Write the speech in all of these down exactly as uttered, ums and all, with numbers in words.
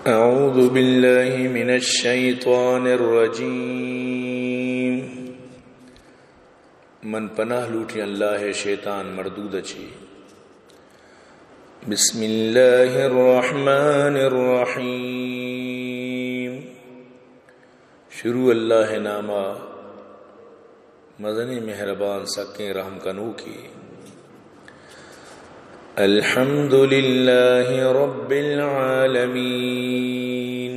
اعوذ باللہ من الشیطان الرجیم من پناہ لوٹی اللہ شیطان مردود اچھی. بسم اللہ الرحمن الرحیم. شروع اللہ نامہ مدنی مہربان سکیں رحم کنو کی. الحمد للہ رب العالمین.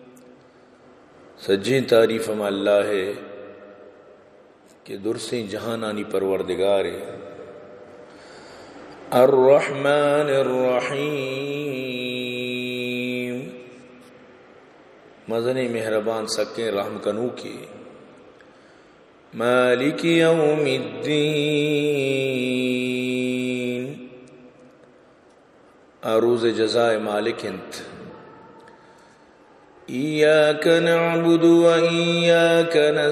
سجی تعریف ہم اللہ ہے کہ درسیں جہانانی پروردگار الرحمن الرحیم. مزن مہربان سکیں رحم کنو کی. مالک یوم الدین. روز جزائے مالک انت. ایاک نعبد و ایاک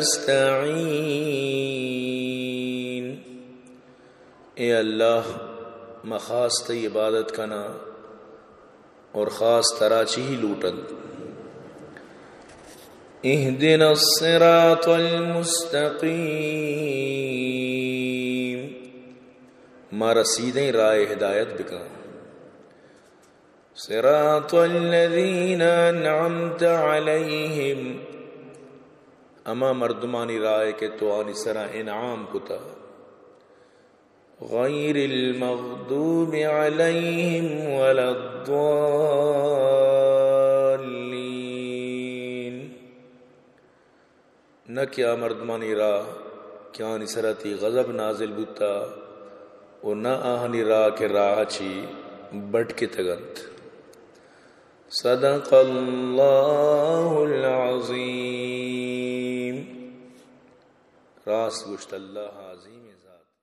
نستعین. اے اللہ مخاص تی عبادت کنا اور خاص تراچی ہی لوٹن. اہدنا الصراط المستقیم. مارا سیدھیں رائے ہدایت بکا. صراط الذین انعمت علیہم. اما مردمانی رائے کے تو آنی سرا انعام کتا. غیر المغضوب علیہم ولا الضالین. نہ کیا مردمانی راہ کیا آنی سرا تی غضب نازل بتا اور نہ آہنی راہ کے راہ چی بٹ کے تگنت. صدق اللہ العظیم. راست گشت اللہ عظیم ذات.